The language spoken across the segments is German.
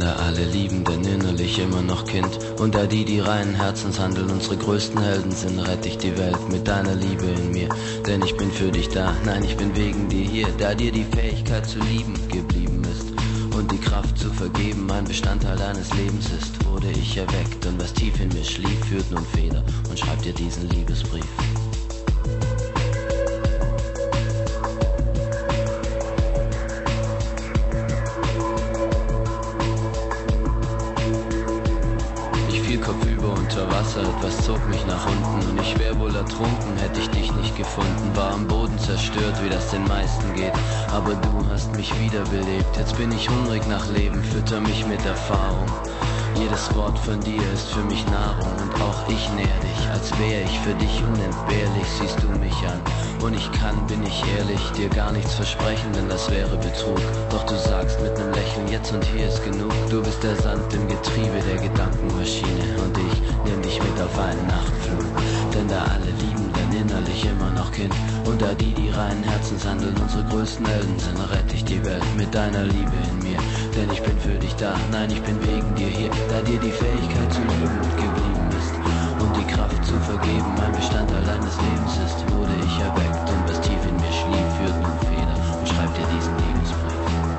da alle Liebenden innerlich immer noch Kind. Und da die reinen Herzens handeln, unsere größten Helden sind, rette ich die Welt mit deiner Liebe in mir. Denn ich bin für dich da, nein, ich bin wegen dir hier. Da dir die Fähigkeit zu lieben geblieben ist und die Kraft zu vergeben ein Bestandteil deines Lebens ist, wurde ich erweckt. Und was tief in mir schlief, führt nun Feder und schreibt dir diesen Liebesbrief. Kopfüber unter Wasser, etwas zog mich nach unten und ich wär wohl ertrunken, hätte ich dich nicht gefunden. War am Boden zerstört, wie das den meisten geht, aber du hast mich wiederbelebt. Jetzt bin ich hungrig nach Leben, fütter mich mit Erfahrung. Jedes Wort von dir ist für mich Nahrung und auch ich nähr dich, als wär ich für dich unentbehrlich, siehst du mich an. Und ich kann, bin ich ehrlich, dir gar nichts versprechen, denn das wäre Betrug. Doch du sagst mit nem Lächeln, jetzt und hier ist genug. Du bist der Sand im Getriebe der Gedankenmaschine und ich nehm dich mit auf einen Nachtflug. Denn da alle Liebenden innerlich immer noch Kind und da die reinen Herzens handeln, unsere größten Helden sind, rette ich die Welt mit deiner Liebe in mir. Denn ich bin für dich da, nein, ich bin wegen dir hier, da dir die Fähigkeit zu lieben geblieben ist und die Kraft zu vergeben ein Bestandteil deines Lebens ist, wurde ich erweckt. Und was tief in mir schlief, führt nun Feder und schreibt dir diesen Liebesbrief.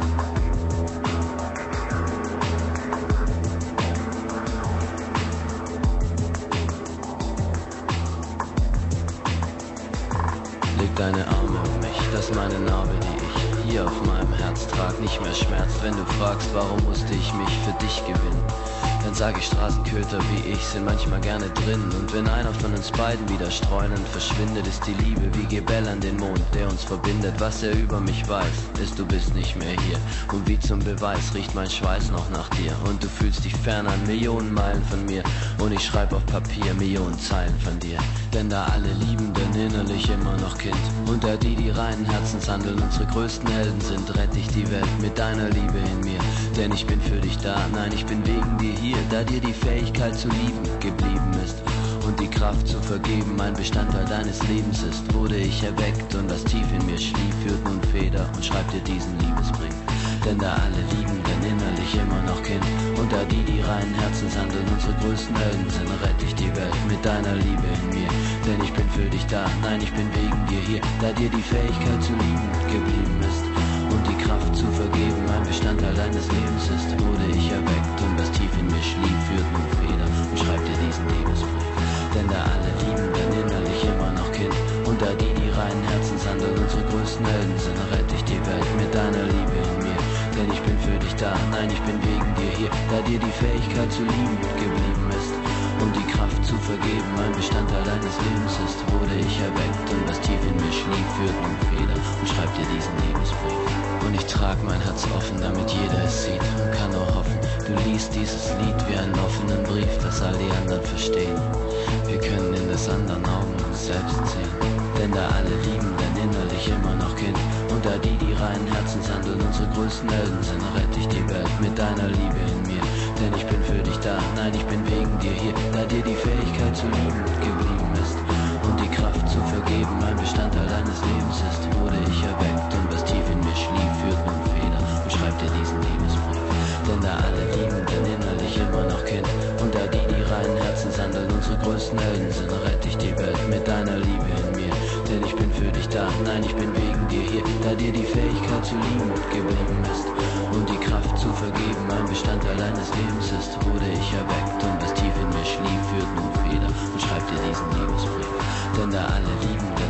Leg deine Arme um mich, dass meine Narbe, die ich hier auf meinem Herz trag, nicht mehr schmerzt. Wenn du fragst, warum musste ich mich für dich gewinnen, dann sag ich, Straßenköter wie ich sind manchmal gerne drin. Und wenn einer von uns beiden wieder streunend verschwindet, ist die Liebe wie Gebell an den Mond, der uns verbindet. Was er über mich weiß, ist, du bist nicht mehr hier. Und wie zum Beweis riecht mein Schweiß noch nach dir. Und du fühlst dich fern an Millionen Meilen von mir. Und ich schreib auf Papier Millionen Zeilen von dir. Denn da alle Liebenden innerlich immer noch Kind und da die reinen Herzens handeln, unsere größten Helden sind, rette ich die Welt mit deiner Liebe in mir. Denn ich bin für dich da, nein, ich bin wegen dir hier, da dir die Fähigkeit zu lieben geblieben ist und die Kraft zu vergeben ein Bestandteil deines Lebens ist, wurde ich erweckt. Und was tief in mir schlief, führt nun Feder und schreibt dir diesen Liebesbrief. Denn da alle Liebenden innerlich immer noch Kind und da die reinen Herzens handeln, unsere größten Helden sind, rette ich die Welt mit deiner Liebe in mir. Denn ich bin für dich da, nein, ich bin wegen dir hier, da dir die Fähigkeit zu lieben geblieben ist und die Kraft zu vergeben ein Bestandteil deines Lebens ist, wurde ich erweckt. Und was tief in mir schlief, führt nun Feder und schreibt dir diesen Liebesbrief. Denn da alle Liebenden innerlich immer noch Kind und da die reinen Herzens handeln, unsere größten Helden sind, rette ich die Welt mit deiner Liebe in mir. Denn ich bin für dich da, nein, ich bin wegen dir hier, da dir die Fähigkeit zu lieben geblieben ist und die Kraft zu vergeben ein Bestandteil deines Lebens ist, wurde ich erweckt. Und was tief in mir schlief, führt nun Feder und schreibt dir diesen Liebesbrief. Und ich trag mein Herz offen, damit jeder es sieht und kann nur hoffen, du liest dieses Lied wie einen offenen Brief, das all die anderen verstehen. Wir können in des anderen Augen uns selbst sehen. Denn da alle Liebenden innerlich immer noch Kind und da die reinen Herzens handeln, unsere größten Helden sind, rette ich die Welt mit deiner Liebe in mir. Denn ich bin für dich da, nein, ich bin wegen dir hier, da dir die Fähigkeit zu lieben geblieben ist und die Kraft zu vergeben ein Bestandteil deines Lebens ist, wurde ich erweckt. Und was tief in mir schlief, führt nun Feder und schreibt dir diesen Liebesbrief. Denn da alle Liebenden innerlich immer noch Kind und da die reinen Herzens handeln, unsere größten Helden sind, rette ich die Welt mit deiner Liebe in mir. Denn ich bin für dich da, nein, ich bin wegen dir hier, da dir die Fähigkeit zu lieben geblieben ist und die Kraft zu vergeben ein Bestandteil deines Lebens ist, wurde ich erweckt. Und was tief in mir schlief, führt nun Feder und schreibt dir diesen Liebesbrief. Denn da alle Liebenden